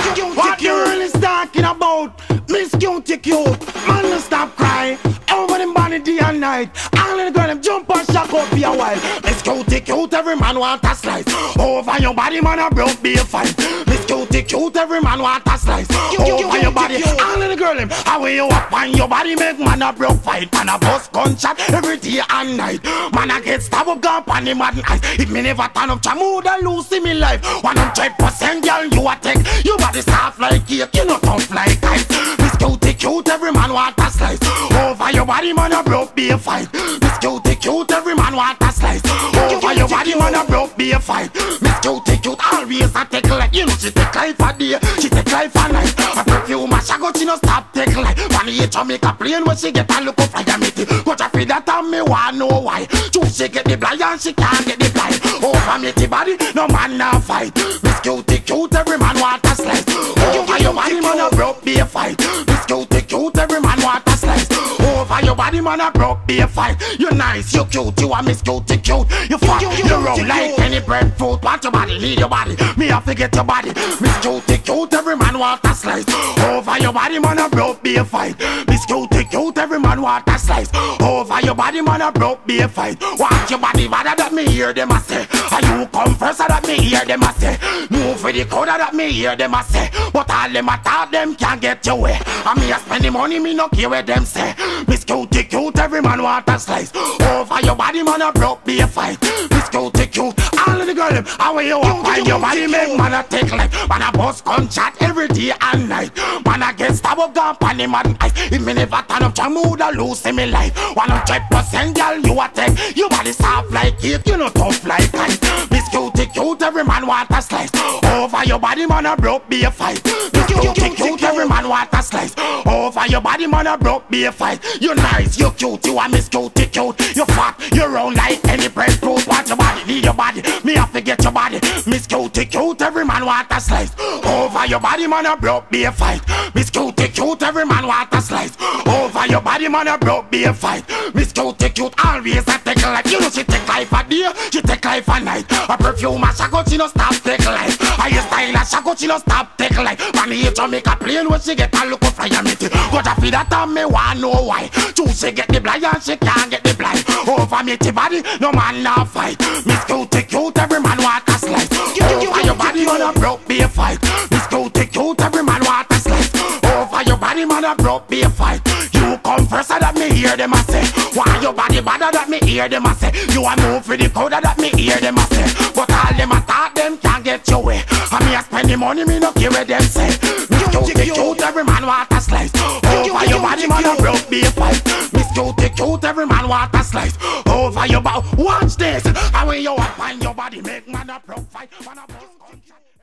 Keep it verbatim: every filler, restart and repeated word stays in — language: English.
What the world is talking about? Miss Cutie cute, man, no stop crying. Over them body day and night. All of the girl them jump and shock up for a while. Miss Cutie cute, every man want a slice. Over your body, man, a broke be a fight. Miss Cutie cute, every man want a slice. Over your body, all of the girl them. How you up on your body, make man a broke fight. Man a bust gunshot every day and night. Man a get stabbed up, gone on the madden eyes. If me never turn up, mood and lose in me life. One hundred percent girl, you a take. You body soft like cake, you know tough like ice. Miss Cutie cute, every man want a slice. Over your body, man a broke be a fight. Miss Cutie cute, every man want a slice. Over your body, man a broke be a fight. Miss Cutie cute, always a take like. You know she take life a day, she take life a night. A perfume a shago, she no stop take life. When you Jamaica plane, when she get a look up like a meeting. Go to feed that and me want know why. Choose she get the blind and she can't get the blind. Over me the body, no man now fight. Miss Cutie cute, every man want a slice. Over your body, man a broke be a fight. Miss Cutie cute, every man want a slice. Over your body, man a broke be a fight. You nice, you cute, you a Miss Cutie cute. You fat, you round like any breadfruit. Want your body, need your body. Me have to get your body. Miss Cutie cute, every man want a slice. Over your body, man a broke be a fight. Miss Cutie cute, every man want a slice. Over your body, man a broke be a fight. Want your body better that me hear them a say. And you come first that me hear them a say. Move for the crowd that me hear them a say. But all them a talk, them can't get your way. And me a spend the money, me no care what them say. Miss Cutie cute, every man want a slice. Over your body, man a broke be a fight. Miss Cutie cute, all of the girl them. And when you walk by your body, make man a take life. Man a bust gunshot every day and night. Man a get stabbed up, gone on the madden eyes. If me never turn up, your mood a lose in me life. One hundred percent girl, you a take. You body soft like cake, you know tough like ice. Miss Cutie cute, every man want a slice. Over your body, man a broke be a fight. Miss Cutie cute, every man want a slice. Over your body, man a broke be a fight. You nice, you cute, you a Miss Cutie cute. You fat, you round like any breadfruit. Want your body, need your body. Me have to get your body. Miss Cutie cute, every man want a slice. Over your body, man a broke be a fight. Miss Cutie cute, every man want a slice. Over your body, man a broke be a fight. Miss Cutie cute, always a take life. You know she take life a day, she take life a night. A perfume a shago, she no stop take life. A style a shago, she no stop take life. Man here Jamaica plane when she get a look of fire meeting. Go to feed that and me want know why. Choose she get the blind and she can't get the blind. Over me the body, no man now fight. Miss Cutie cute, every man want a slice. Over your body, man a broke be a fight. Miss Cutie cute, every man want a slice. Over your body, man a broke be a fight. You come first that me hear them a say. Why your body better that me hear them a say. You a move for the crowd that me hear them a say. But all them a talk, them can't get your way. And me a spend the money, me no care what them say. Miss Cutie cute, every man want a slice. Over your body, man a broke be a fight. Miss Cutie cute, every man want a slice. Over your body, watch this. And when you up on your body, make man a broke fight. Man a broke fight.